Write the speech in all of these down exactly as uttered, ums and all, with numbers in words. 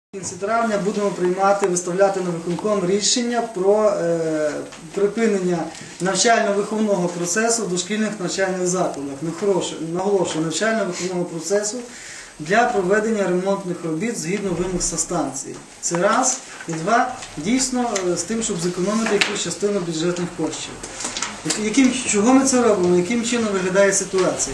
В кінці травня будемо приймати, виставляти на виконком рішення про е, припинення навчально-виховного процесу в дошкільних навчальних закладах. Наголошую, навчально-виховного процесу для проведення ремонтних робіт згідно вимог санстанції. Це раз. І два, дійсно, з тим, щоб зекономити якусь частину бюджетних коштів. Яким, чого ми це робимо? Яким чином виглядає ситуація?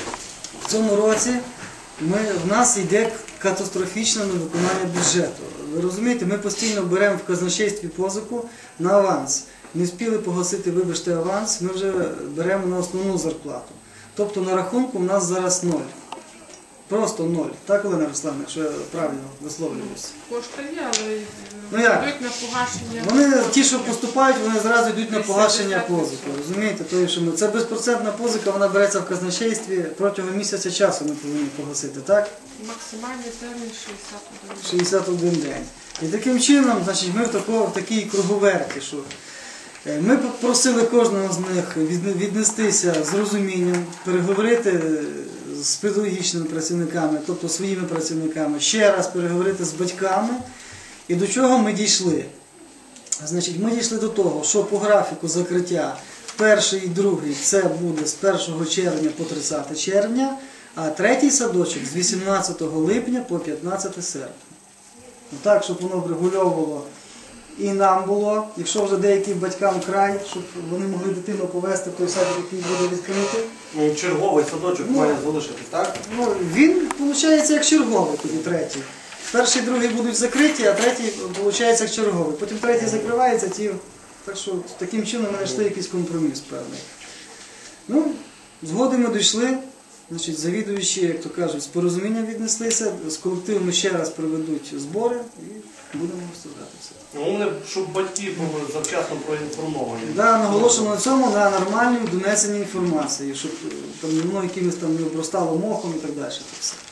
В цьому році ми, в нас йде катастрофічне невиконання бюджету. Ви розумієте, ми постійно беремо в казначействі позику на аванс. Не встигли погасити, вибачте, аванс, ми вже беремо на основну зарплату. Тобто на рахунку у нас зараз ноль. Просто ноль. Так, Олена Руславівна, якщо я правильно висловлююся? Кошти є, але ну, як? йдуть на погашення. Вони, ті, що поступають, вони зразу йдуть на погашення позики. Розумієте? Тобто, що ми, це безпроцентна позика, вона береться в казначействі, протягом місяця часу ми повинні погасити, так? Максимальний термін шістдесят один день. шістдесят один день. І таким чином, значить, ми в, тако, в такій круговерті, що ми попросили кожного з них віднестися з розумінням, переговорити з педагогічними працівниками, тобто своїми працівниками, ще раз переговорити з батьками. І до чого ми дійшли? Значить, ми дійшли до того, що по графіку закриття перший і другий це буде з першого червня по тридцяте червня, а третій садочок з вісімнадцятого липня по п'ятнадцяте серпня. Так, щоб воно врегульовувало і нам було, якщо вже деяким батькам край, щоб вони могли дитину повезти в той садок, який буде відкритий. Черговий садочок ну, має залишитись, так? Ну, він, виходить, як черговий, тоді третій. Перший і другий будуть закриті, а третій, виходить, як черговий. Потім третій закривається, ті... так що таким чином ми знайшли якийсь компроміс певний. Ну, згоди ми дійшли. Значить, завідуючі, як то кажуть, з порозумінням віднеслися, з колективами ще раз проведуть збори і будемо розставлятися. Головне, щоб батьки були завчасно проінформовані. Так, да, наголошено на цьому, на нормальній донесенні інформації, щоб там, ну, якимось там не обростало мохом і так далі. Так все.